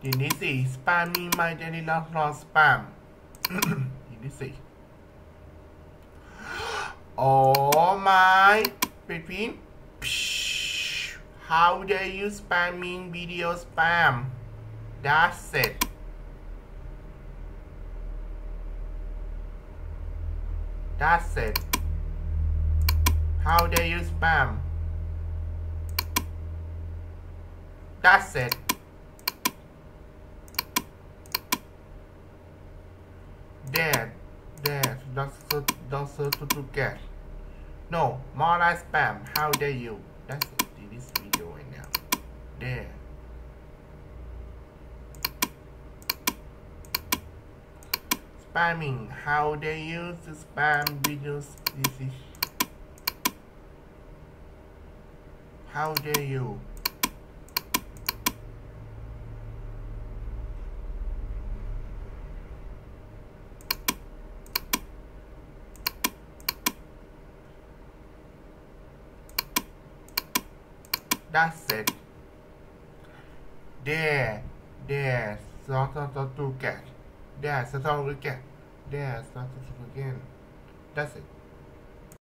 ทีนี้สิ spamming my daily not spam ทีนี้สิ Oh my between how dare you spamming video spam that's it that's it how dare you spam that's it there don't to get no more like spam how dare you that's it this video right now there spamming how they use the spam videos this is how dare you that's it there start to get there start to get there start to again that's it